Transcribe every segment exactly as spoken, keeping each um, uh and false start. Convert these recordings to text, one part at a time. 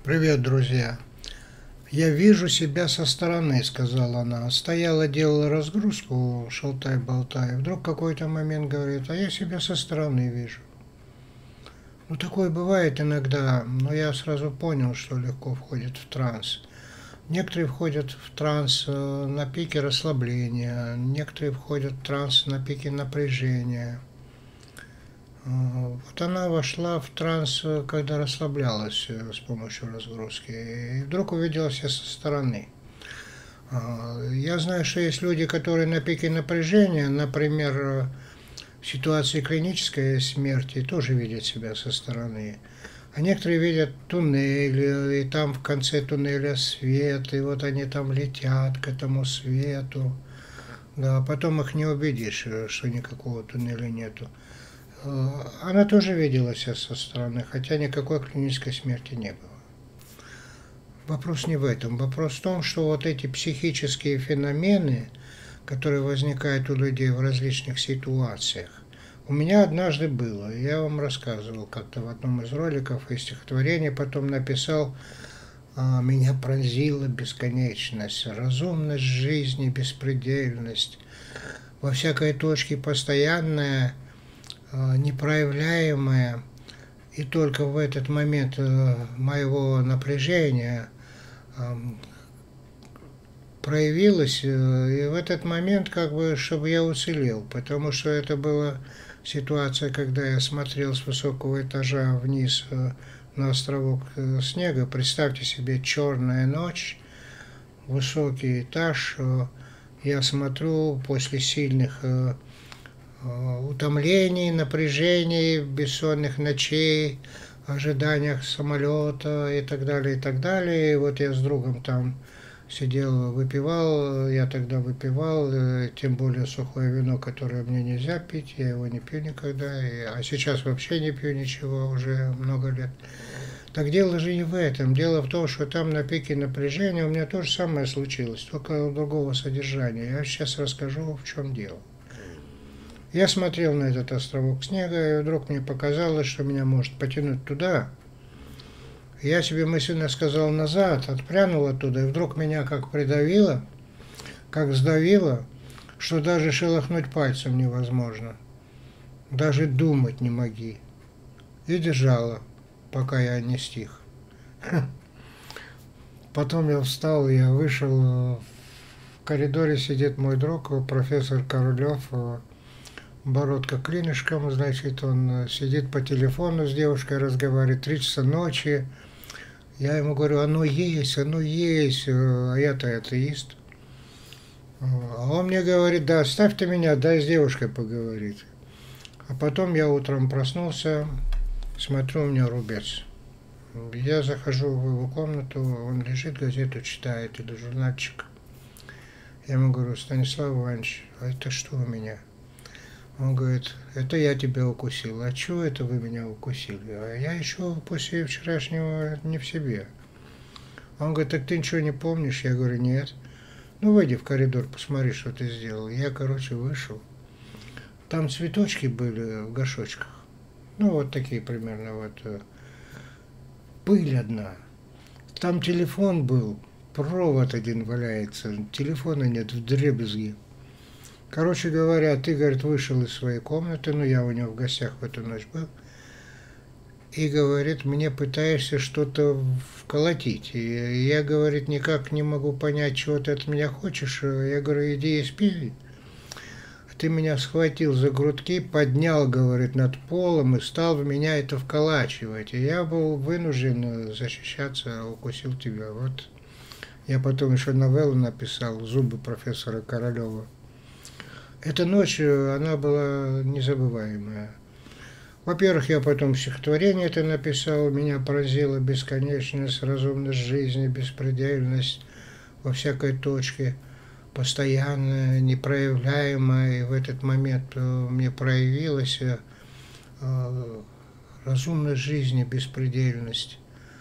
Привет, друзья. Я вижу себя со стороны, сказала она. Стояла, делала разгрузку, шалтай-болтай. Вдруг какой-то момент говорит, а я себя со стороны вижу. Ну, такое бывает иногда, но я сразу понял, что легко входит в транс. Некоторые входят в транс на пике расслабления, некоторые входят в транс на пике напряжения. Вот она вошла в транс, когда расслаблялась с помощью разгрузки, и вдруг увидела себя со стороны. Я знаю, что есть люди, которые на пике напряжения, например, в ситуации клинической смерти, тоже видят себя со стороны. А некоторые видят туннель, и там в конце туннеля свет, и вот они там летят к этому свету. Да, потом их не убедишь, что никакого туннеля нету. Она тоже видела себя со стороны, хотя никакой клинической смерти не было. Вопрос не в этом. Вопрос в том, что вот эти психические феномены, которые возникают у людей в различных ситуациях, у меня однажды было. Я вам рассказывал как-то в одном из роликов и стихотворение потом написал. Меня пронзила бесконечность, разумность жизни, беспредельность, во всякой точке постоянная, непроявляемое, и только в этот момент моего напряжения проявилось, и в этот момент как бы, чтобы я уцелел, потому что это была ситуация, когда я смотрел с высокого этажа вниз на островок снега. Представьте себе черная ночь, высокий этаж, я смотрю после сильных утомлений, напряжений, бессонных ночей, ожиданиях самолета и так далее, и так далее. И вот я с другом там сидел, выпивал, я тогда выпивал, тем более сухое вино, которое мне нельзя пить, я его не пью никогда, а сейчас вообще не пью ничего уже много лет. Так дело же не в этом, дело в том, что там на пике напряжения у меня то же самое случилось, только другого содержания. Я сейчас расскажу, в чем дело. Я смотрел на этот островок снега, и вдруг мне показалось, что меня может потянуть туда. Я себе мысленно сказал назад, отпрянул оттуда, и вдруг меня как придавило, как сдавило, что даже шелохнуть пальцем невозможно. Даже думать не моги. И держала, пока я не стих. Потом я встал, я вышел, в коридоре сидит мой друг, профессор Королев, бородка клинышком, значит, он сидит по телефону с девушкой, разговаривает, три часа ночи. Я ему говорю, оно есть, оно есть, а я-то атеист. А он мне говорит, да, оставь ты меня, дай с девушкой поговорить. А потом я утром проснулся, смотрю, у меня рубец. Я захожу в его комнату, он лежит, газету читает или журнальчик. Я ему говорю, Станислав Иванович, а это что у меня? Он говорит, это я тебя укусил. А чего это вы меня укусили? А я еще после вчерашнего не в себе. Он говорит, так ты ничего не помнишь? Я говорю, нет. Ну, выйди в коридор, посмотри, что ты сделал. Я, короче, вышел. Там цветочки были в горшочках. Ну, вот такие примерно вот. Пыль одна. Там телефон был, провод один валяется. Телефона нет, вдребезги. Короче говоря, ты, говорит, вышел из своей комнаты, ну, я у него в гостях в эту ночь был, и, говорит, мне пытаешься что-то вколотить. И я, говорит, никак не могу понять, чего ты от меня хочешь. Я говорю, иди и спи. Ты меня схватил за грудки, поднял, говорит, над полом и стал в меня это вколачивать. И я был вынужден защищаться, укусил тебя. Вот я потом еще новеллу написал «Зубы профессора Королева». Эта ночь, она была незабываемая. Во-первых, я потом стихотворение это написал, меня поразила бесконечность, разумность жизни, беспредельность во всякой точке, постоянная, непроявляемая, и в этот момент мне проявилась разумность жизни, беспредельность.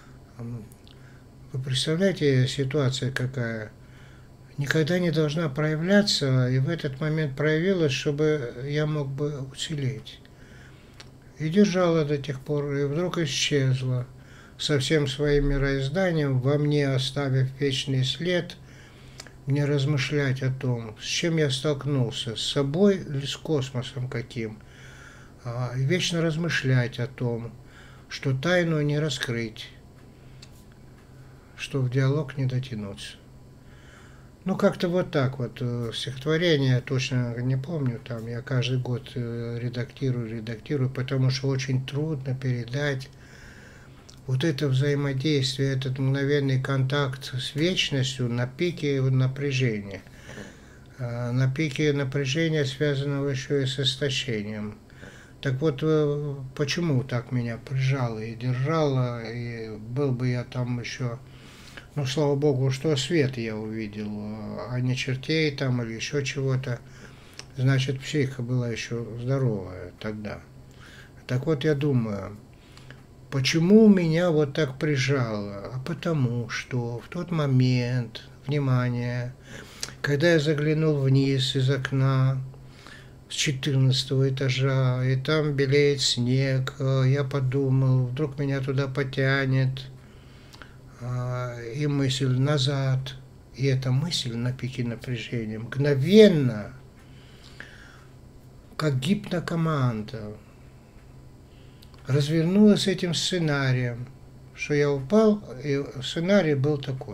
Вы представляете, ситуация какая? Никогда не должна проявляться, и в этот момент проявилась, чтобы я мог бы уцелеть. И держала до тех пор, и вдруг исчезла. со всем своим мироизданием, во мне оставив вечный след, мне размышлять о том, с чем я столкнулся, с собой или с космосом каким, и вечно размышлять о том, что тайну не раскрыть, что в диалог не дотянуться. Ну, как-то вот так вот. Стихотворение я точно не помню, там я каждый год редактирую, редактирую, потому что очень трудно передать вот это взаимодействие, этот мгновенный контакт с вечностью на пике напряжения. На пике напряжения, связанного еще и с истощением. Так вот, почему так меня прижало и держало, и был бы я там еще... Ну, слава богу, что свет я увидел, а не чертей там или еще чего-то. Значит, психика была еще здоровая тогда. Так вот, я думаю, почему меня вот так прижало? А потому что в тот момент, внимание, когда я заглянул вниз из окна с четырнадцатого этажа, и там белеет снег, я подумал, вдруг меня туда потянет, и мысль назад, и эта мысль на пике напряжения мгновенно, как гипнокоманда, развернулась этим сценарием, что я упал, и сценарий был такой.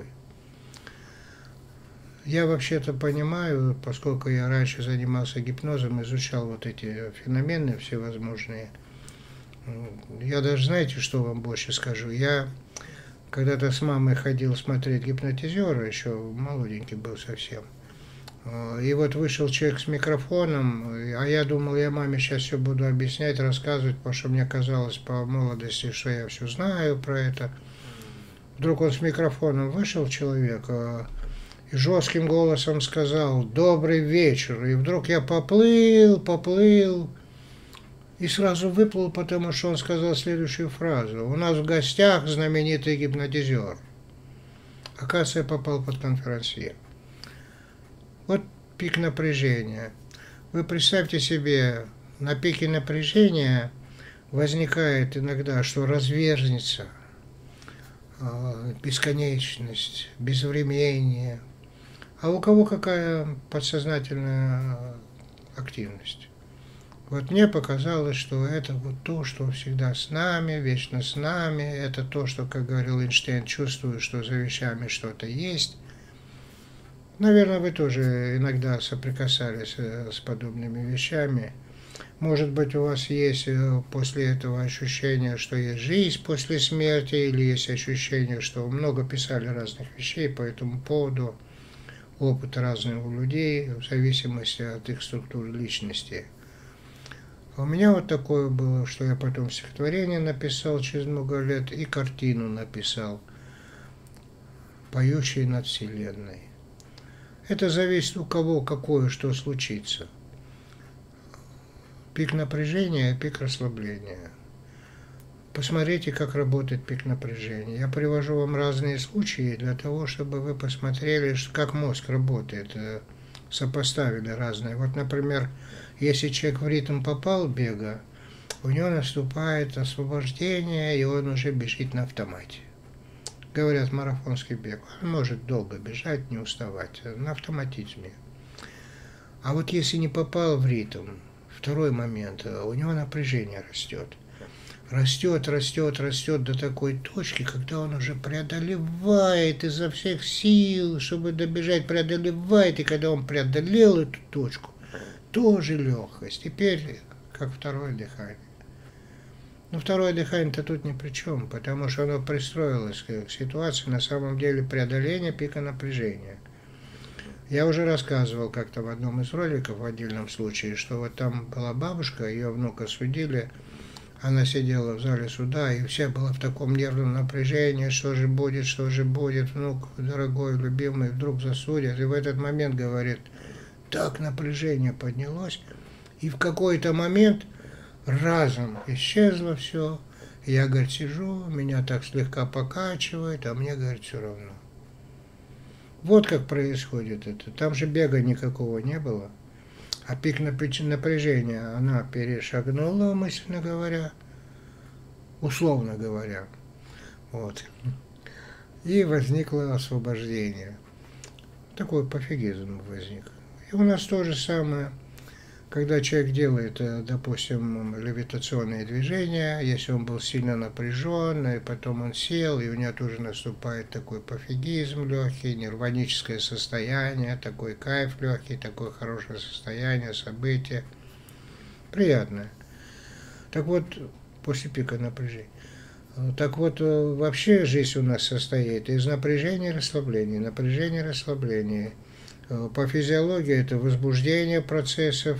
Я вообще-то понимаю, поскольку я раньше занимался гипнозом, изучал вот эти феномены всевозможные. Я даже, знаете, что вам больше скажу? Я когда-то с мамой ходил смотреть «Гипнотизера», еще молоденький был совсем. И вот вышел человек с микрофоном, а я думал, я маме сейчас все буду объяснять, рассказывать, потому что мне казалось по молодости, что я все знаю про это. Вдруг он с микрофоном вышел, человек, и жестким голосом сказал «Добрый вечер». И вдруг я поплыл, поплыл, и сразу выплыл, потому что он сказал следующую фразу. У нас в гостях знаменитый гипнотизер. Оказывается, я попал под конферансье. Вот пик напряжения. Вы представьте себе, на пике напряжения возникает иногда, что разверзнется бесконечность, безвременье. А у кого какая подсознательная активность? Вот мне показалось, что это вот то, что всегда с нами, вечно с нами. Это то, что, как говорил Эйнштейн, чувствую, что за вещами что-то есть. Наверное, вы тоже иногда соприкасались с подобными вещами. Может быть, у вас есть после этого ощущение, что есть жизнь после смерти, или есть ощущение, что много писали разных вещей по этому поводу. Опыт разный у людей, в зависимости от их структуры личности. У меня вот такое было, что я потом стихотворение написал через много лет и картину написал, поющий над Вселенной. Это зависит у кого, какое, что случится. Пик напряжения, пик расслабления. Посмотрите, как работает пик напряжения. Я привожу вам разные случаи для того, чтобы вы посмотрели, как мозг работает, сопоставили разные. Вот, например, если человек в ритм попал бега, у него наступает освобождение, и он уже бежит на автомате. Говорят, марафонский бег. Он может долго бежать, не уставать, на автоматизме. А вот если не попал в ритм, второй момент, у него напряжение растет. Растет, растет, растет до такой точки, когда он уже преодолевает изо всех сил, чтобы добежать, преодолевает, и когда он преодолел эту точку, тоже легкость. Теперь как второе дыхание. Но второе дыхание-то тут ни при чем, потому что оно пристроилось к ситуации, на самом деле преодоление пика напряжения. Я уже рассказывал как-то в одном из роликов в отдельном случае, что вот там была бабушка, ее внука судили, она сидела в зале суда, и вся была в таком нервном напряжении, что же будет, что же будет, внук дорогой, любимый, вдруг засудят, и в этот момент, говорит, так напряжение поднялось, и в какой-то момент разом исчезло все. Я, говорит, сижу, меня так слегка покачивает, а мне, говорит, все равно. Вот как происходит это. Там же бега никакого не было. А пик напряжения она перешагнула, мысленно говоря, условно говоря. Вот. И возникло освобождение. Такой пофигизм возник. И у нас то же самое, когда человек делает, допустим, левитационные движения, если он был сильно напряжен, и потом он сел, и у него тоже наступает такой пофигизм легкий, нирваническое состояние, такой кайф легкий, такое хорошее состояние, событие. Приятное. Так вот, после пика напряжения. Так вот, вообще жизнь у нас состоит из напряжения и расслабления, напряжения и расслабления. По физиологии это возбуждение процессов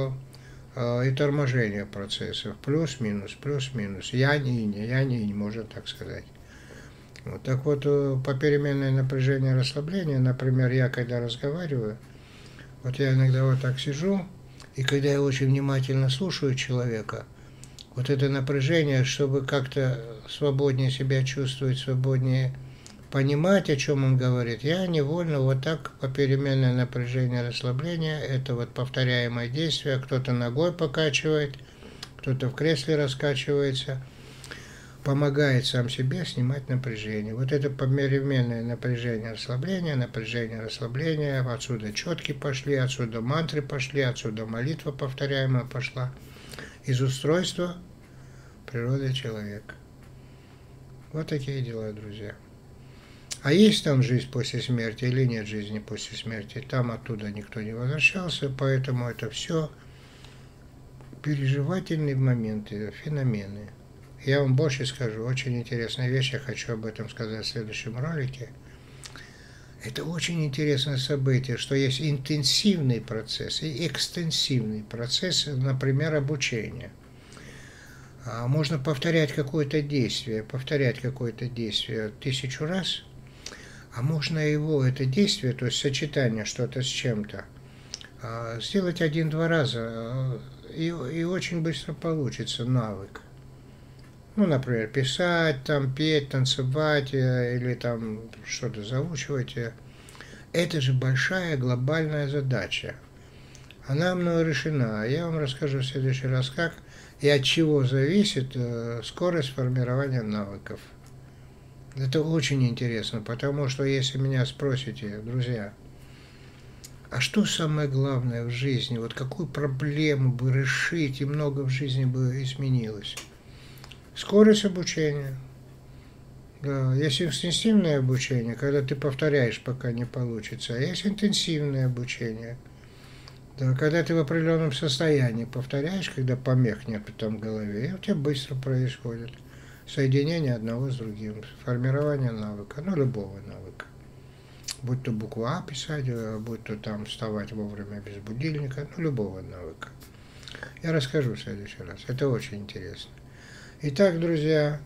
и торможение процессов. Плюс-минус, плюс-минус. Янь-инь, янь-инь, можно так сказать. Вот. Так вот, попеременное напряжение и расслабление, например, я когда разговариваю, вот я иногда вот так сижу, и когда я очень внимательно слушаю человека, вот это напряжение, чтобы как-то свободнее себя чувствовать, свободнее понимать, о чем он говорит, я невольно вот так попеременное напряжение, расслабление, это вот повторяемое действие, кто-то ногой покачивает, кто-то в кресле раскачивается, помогает сам себе снимать напряжение. Вот это попеременное напряжение, расслабление, напряжение, расслабление, отсюда четки пошли, отсюда мантры пошли, отсюда молитва повторяемая пошла. Из устройства природы человека. Вот такие дела, друзья. А есть там жизнь после смерти или нет жизни после смерти? Там оттуда никто не возвращался, поэтому это все переживательные моменты, феномены. Я вам больше скажу, очень интересная вещь, я хочу об этом сказать в следующем ролике. Это очень интересное событие, что есть интенсивный процесс и экстенсивный процесс, например, обучения. Можно повторять какое-то действие, повторять какое-то действие тысячу раз, а можно его, это действие, то есть сочетание что-то с чем-то, сделать один-два раза, и, и очень быстро получится навык. Ну, например, писать, там, петь, танцевать или там что-то заучивать. Это же большая глобальная задача. Она мною решена. Я вам расскажу в следующий раз, как и от чего зависит скорость формирования навыков. Это очень интересно, потому что если меня спросите, друзья, а что самое главное в жизни, вот какую проблему бы решить, и много в жизни бы изменилось? Скорость обучения. Да, есть интенсивное обучение, когда ты повторяешь, пока не получится, а есть интенсивное обучение. Да, когда ты в определенном состоянии повторяешь, когда помех нет потом в голове, и у тебя быстро происходит соединение одного с другим, формирование навыка, ну, любого навыка. Будь то букву А писать, будь то там вставать вовремя без будильника, ну, любого навыка. Я расскажу в следующий раз, это очень интересно. Итак, друзья,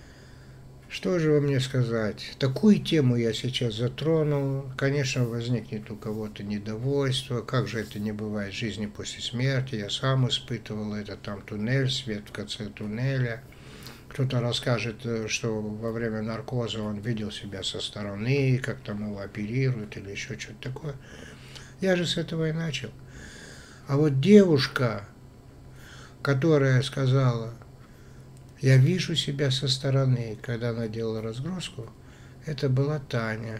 что же вам мне сказать? Такую тему я сейчас затронул. Конечно, возникнет у кого-то недовольство. Как же это не бывает в жизни после смерти? Я сам испытывал это. Там туннель, свет в конце туннеля. Кто-то расскажет, что во время наркоза он видел себя со стороны, как там его оперируют или еще что-то такое. Я же с этого и начал. А вот девушка, которая сказала: я вижу себя со стороны, когда она делала разгрузку, это была Таня,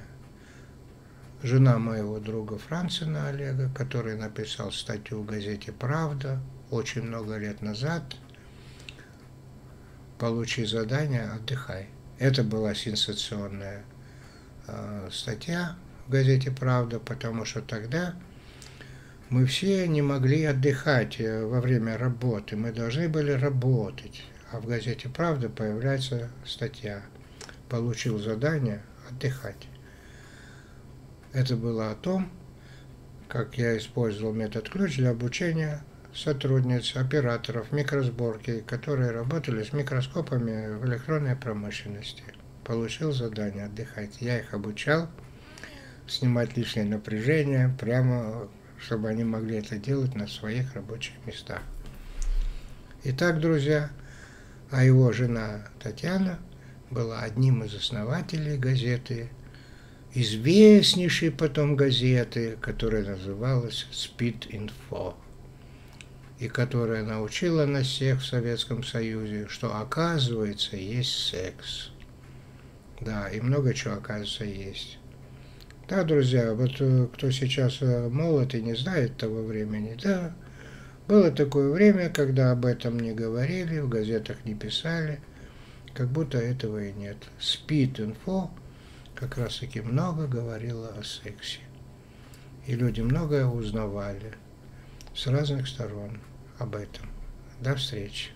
жена моего друга Францина Олега, который написал статью в газете «Правда» очень много лет назад. «Получи задание, отдыхай». Это была сенсационная э, статья в газете «Правда», потому что тогда мы все не могли отдыхать во время работы, мы должны были работать. А в газете «Правда» появляется статья «Получил задание отдыхать». Это было о том, как я использовал метод ключ для обучения сотрудниц, операторов микросборки, которые работали с микроскопами в электронной промышленности. Получил задание отдыхать. Я их обучал снимать лишнее напряжение, прямо чтобы они могли это делать на своих рабочих местах. Итак, друзья, а его жена Татьяна была одним из основателей газеты, известнейшей потом газеты, которая называлась «Спид-Инфо», и которая научила нас всех в Советском Союзе, что, оказывается, есть секс. Да, и много чего, оказывается, есть. Да, друзья, вот э, кто сейчас э, молод и не знает того времени, да, было такое время, когда об этом не говорили, в газетах не писали, как будто этого и нет. Спид-инфо как раз таки много говорило о сексе. И люди многое узнавали с разных сторон об этом. До встречи.